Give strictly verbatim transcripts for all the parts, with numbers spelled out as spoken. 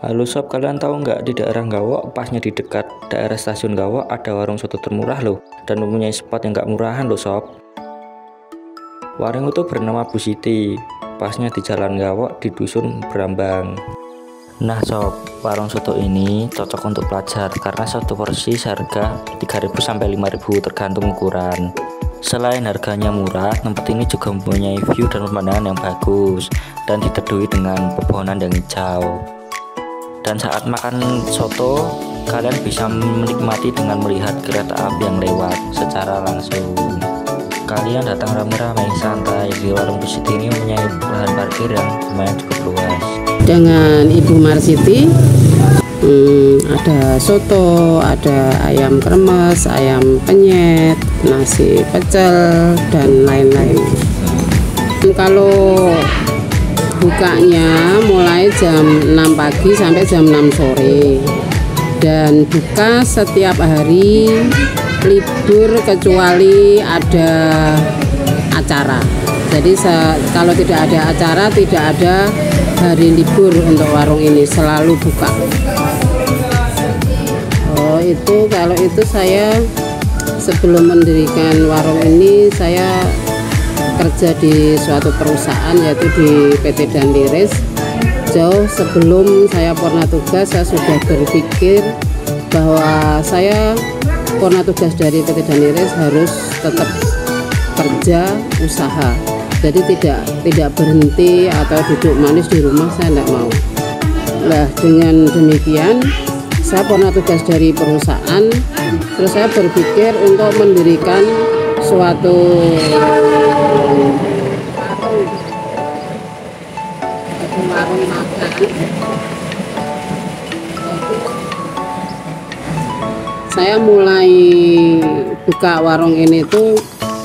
Halo sob, kalian tahu nggak di daerah Gawok, pasnya di dekat daerah stasiun Gawok ada warung soto termurah loh, dan mempunyai spot yang nggak murahan loh sob. Warung itu bernama Bu Siti, pasnya di Jalan Gawok di Dusun Brambang. Nah sob, warung soto ini cocok untuk pelajar karena satu porsi seharga tiga ribu sampai lima ribu tergantung ukuran. Selain harganya murah, tempat ini juga mempunyai view dan pemandangan yang bagus dan diteduhi dengan pepohonan yang hijau. Dan saat makan soto, kalian bisa menikmati dengan melihat kereta api yang lewat secara langsung. Kalian datang rame-rame santai di warung Bu Siti ini mempunyai lahan parkir yang lumayan cukup luas. Dengan Ibu Marsiti, hmm, ada soto, ada ayam kremes, ayam penyet, nasi pecel, dan lain-lain. Kalau bukanya mulai jam enam pagi sampai jam enam sore dan buka setiap hari, libur kecuali ada acara. Jadi kalau tidak ada acara, tidak ada hari libur untuk warung ini, selalu buka. Oh itu kalau itu saya sebelum mendirikan warung ini saya kerja di suatu perusahaan yaitu di P T Danliris. Jauh sebelum saya purna tugas saya sudah berpikir bahwa saya purna tugas dari P T Danliris harus tetap kerja usaha, jadi tidak tidak berhenti atau duduk manis di rumah, saya tidak mau. Nah dengan demikian saya purna tugas dari perusahaan, terus saya berpikir untuk mendirikan suatu warung makan. Saya mulai buka warung ini tuh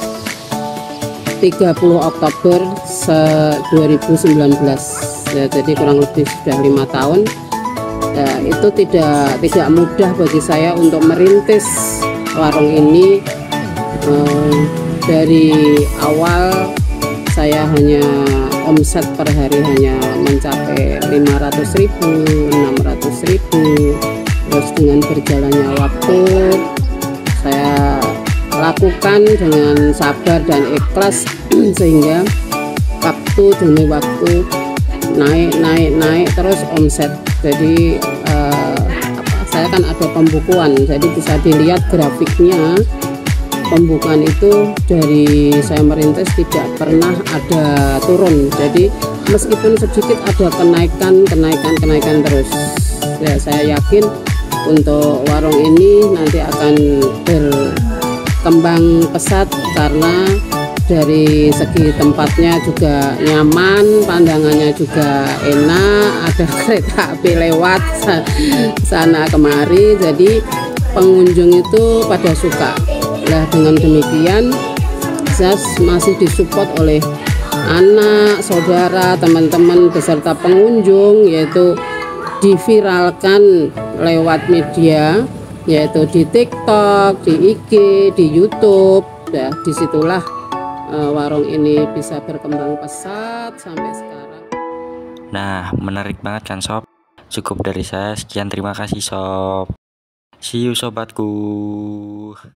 tiga puluh Oktober dua ribu sembilan belas ya, jadi kurang lebih sudah lima tahun. Ya, itu tidak tidak mudah bagi saya untuk merintis warung ini. Eh, dari awal saya hanya omset per hari hanya mencapai lima ratus ribu, enam ratus ribu. Terus dengan berjalannya waktu saya lakukan dengan sabar dan ikhlas sehingga waktu demi waktu naik naik naik terus omset. Jadi eh, apa, saya kan ada pembukuan, jadi bisa dilihat grafiknya. Pembukaan itu dari saya merintis tidak pernah ada turun, jadi meskipun sedikit ada kenaikan kenaikan kenaikan terus. Ya saya yakin untuk warung ini nanti akan berkembang pesat karena dari segi tempatnya juga nyaman, pandangannya juga enak, ada kereta api lewat sana kemari, jadi pengunjung itu pada suka. Nah dengan demikian saya masih disupport oleh anak, saudara, teman-teman beserta pengunjung, yaitu diviralkan lewat media, yaitu di TikTok, di I G, di YouTube. Ya, disitulah uh, warung ini bisa berkembang pesat sampai sekarang. Nah, menarik banget kan sob? Cukup dari saya, sekian, terima kasih sob. See you sobatku.